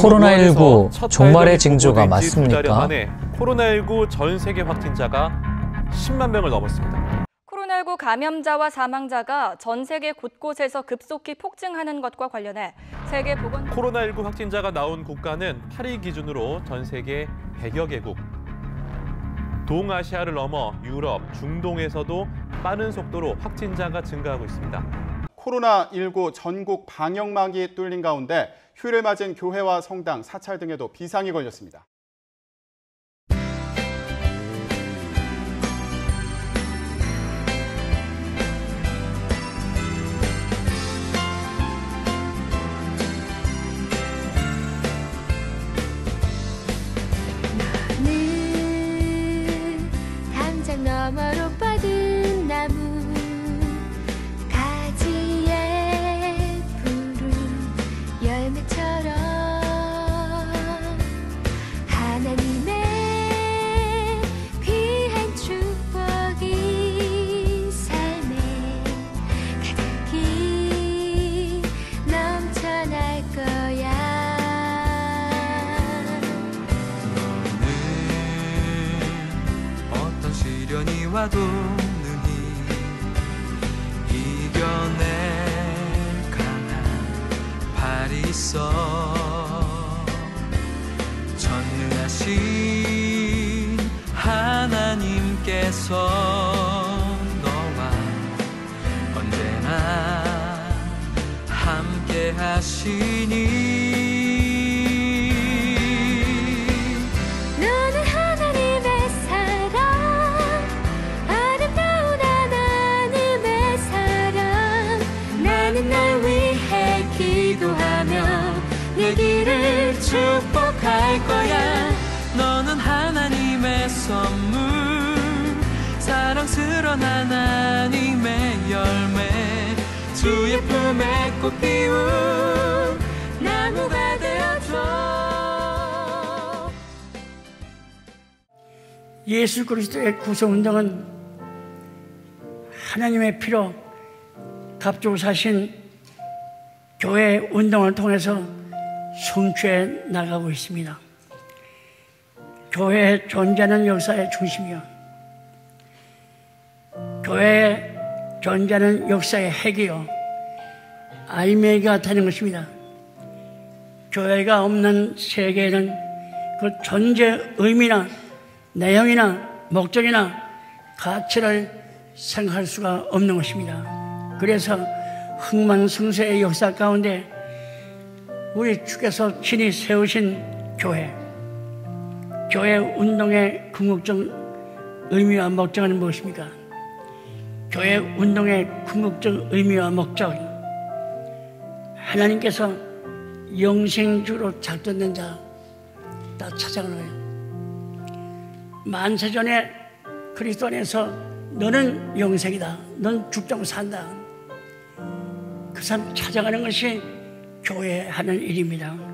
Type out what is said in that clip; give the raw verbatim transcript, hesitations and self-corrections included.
코로나십구 종말의 징조가 맞습니까? 코로나십구 전 세계 확진자가 십만 명을 넘었습니다. 코로나십구 감염자와 사망자가 전 세계 곳곳에서 급속히 폭증하는 것과 관련해 세계보건 코로나십구 확진자가 나온 국가는 팔 일 기준으로 전 세계 백여 개국. 동아시아를 넘어 유럽, 중동에서도 빠른 속도로 확진자가 증가하고 있습니다. 코로나십구 전국 방역막이 뚫린 가운데 휴일을 맞은 교회와 성당, 사찰 등에도 비상이 걸렸습니다. 너머로 뻗은 나무 가지에 푸른 열매처럼 하나님의 귀한 축복이 삶에 가득히 넘쳐날 거야. 시련이 와도 능히 이겨낼 강한 발이 있어. 전능하신 하나님께서 너와 언제나 함께 하시니. 날 위해 기도하며 내 길을 축복할 거야. 너는 하나님의 선물, 사랑스러운 하나님의 열매, 주의 품에 꽃 피운 나무가 되어줘. 예수 그리스도의 구속운동은 하나님의 피로 값주고 사신 교회 운동을 통해서 성취해 나가고 있습니다. 교회의 존재는 역사의 중심이요, 교회의 존재는 역사의 핵이요, 알맹이가 되는 것입니다. 교회가 없는 세계에는 그 존재 의미나 내용이나 목적이나 가치를 생각할 수가 없는 것입니다. 그래서 흥망성쇠의 역사 가운데 우리 주께서 친히 세우신 교회, 교회 운동의 궁극적 의미와 목적은 무엇입니까? 교회 운동의 궁극적 의미와 목적, 하나님께서 영생주로 작정된 자 다 찾아가는 거예요. 만세전에 그리스도 안에서 너는 영생이다, 넌 죽지 않고 산다, 그 사람 찾아가는 것이 교회 하는 일입니다.